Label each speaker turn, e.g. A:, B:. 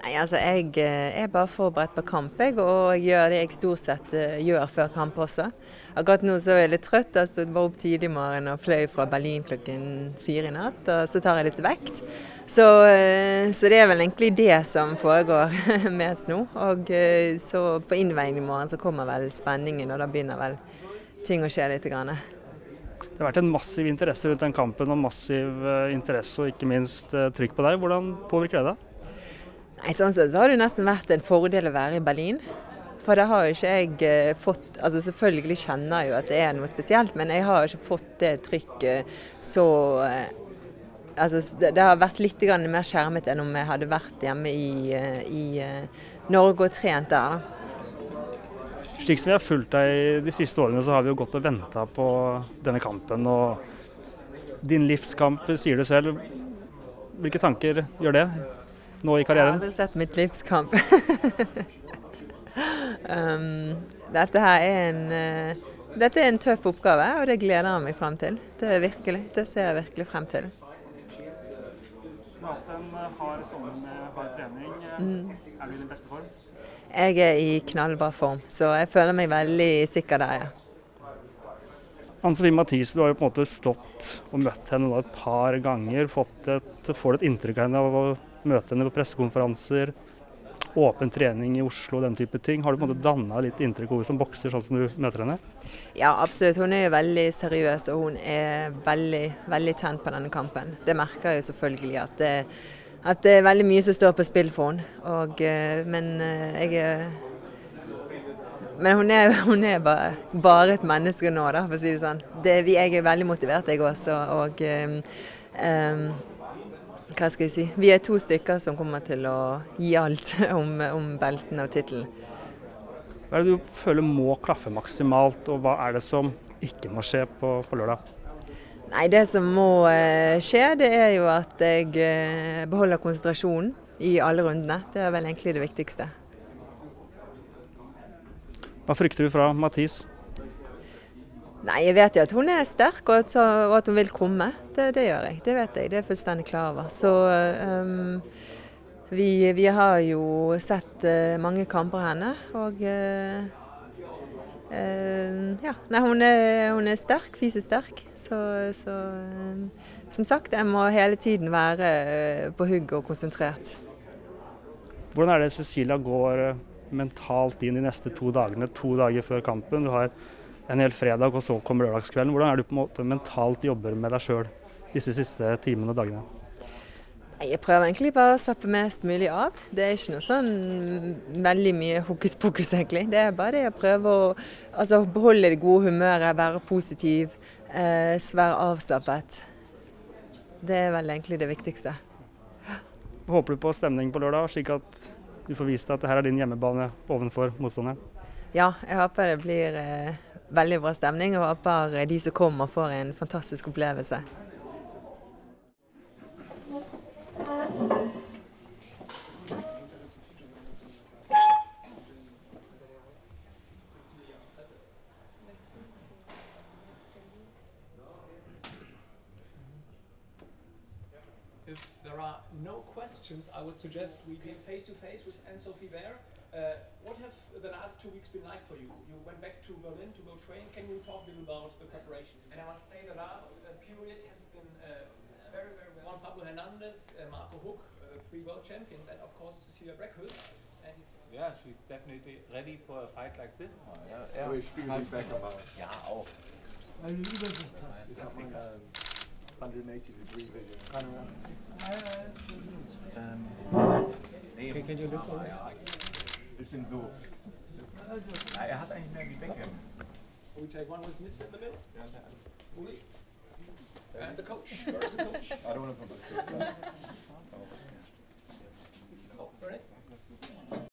A: Nei, altså jeg er bare forberedt på kamp, og gjør det jeg stort sett gjør før kamp også. Akkurat nå så er jeg litt trøtt, jeg stod bare opp tidlig i morgen og fløy fra Berlin klokken 4 i natt, og så tar jeg litt vekt. Så det er vel egentlig det som foregår mest nå, og så på innveiing i morgen så kommer vel spenningen, og da begynner vel ting å skje litt grann.
B: Det har vært en massiv interesse rundt den kampen, og massiv interesse og ikke minst trykk på deg. Hvordan påvirker det deg?
A: Nei, sånn sett så har det nesten vært en fordel å være i Berlin. For det har jo ikke jeg fått, altså selvfølgelig kjenner jeg jo at det er noe spesielt, men jeg har ikke fått det trykket så, altså det har vært litt mer skjermet enn om jeg hadde vært hjemme i Norge og trent der.
B: Slik som vi har fulgt deg de siste årene, så har vi jo gått og ventet på denne kampen, og din livskamp sier du selv. Hvilke tanker gjør det nå i karrieren?
A: Jeg har vel sett mitt livskamp. Dette er en tøff oppgave, og det gleder jeg meg frem til. Det ser jeg virkelig frem til.
B: Du har hatt en hard sommer med hard trening. Er du i din beste form?
A: Jeg er i knallbra form, så jeg føler meg veldig sikker der, ja.
B: Ann-Sofie Mathisen, du har jo på en måte stått og møtt henne et par ganger, får et inntrykk av henne av å møte henne på pressekonferanser, åpen trening i Oslo, den type ting. Har du på en måte dannet litt inntrykk av henne som bokser, sånn som du møter henne?
A: Ja, absolutt. Hun er jo veldig seriøs, og hun er veldig, veldig tent på denne kampen. Det merker jeg jo selvfølgelig at det er veldig mye som står på spill for henne. Men hun er bare et menneske nå, da, for å si det sånn. Jeg er veldig motivert, jeg også. Og hva skal jeg si? Vi er 2 stykker som kommer til å gi alt om beltene og tittelen.
B: Hva er det du føler må klaffe maksimalt, og hva er det som ikke må skje på lørdag?
A: Nei, det som må skje, det er jo at jeg beholder konsentrasjonen i alle rundene. Det er vel egentlig det viktigste.
B: Hva frykter du fra Mathis?
A: Nei, jeg vet jo at hun er sterk, og at hun vil komme. Det gjør jeg, det vet jeg. Det er jeg fullstendig klar over. Så vi har jo sett mange kamper henne, og ja, nei, hun er sterk, fysisk sterk. Så som sagt, jeg må hele tiden være på hugg og konsentrert.
B: Hvordan er det Cecilia går mentalt inn de neste 2 dagene, 2 dager før kampen? Du har en hel fredag, og så kommer lørdagskvelden. Hvordan er du på en måte mentalt jobber med deg selv disse siste timene og dagene?
A: Jeg prøver egentlig bare å slappe mest mulig av. Det er ikke noe sånn veldig mye hokus pokus egentlig. Det er bare det å prøve å beholde det gode humøret, være positiv, være avslappet. Det er vel egentlig det viktigste.
B: Håper du på stemning på lørdag, slik at du får vist at dette er din hjemmebane ovenfor motstanderen?
A: Ja, jeg håper det blir veldig bra stemning, og håper de som kommer får en fantastisk opplevelse.
C: If there are no questions, I would suggest we get face-to-face with Ann-Sophie Baer. What have the last 2 weeks been like for you? You went back to Berlin to go train. Can you talk a little about the preparation? And I must say the last period has been very, very well. Juan Pablo Hernandez, Marco Huck, 3 world champions, and of course Cecilia Brækhus.
D: Ja, she's definitely ready for a fight like this.
E: Ja, ich spiele mich weg, aber
D: Ja, auch.
E: weil du Übersicht hast. Ich habe meine 180-degree vision. Panorama.
D: Nee,
E: Okay, can you look over?
D: ja, ich bin so. Ja, hat eigentlich mehr wie Beckham.
C: We take one with Mr. in the middle. Uli. And the coach. Where is the coach?
E: I don't want to put my fist down.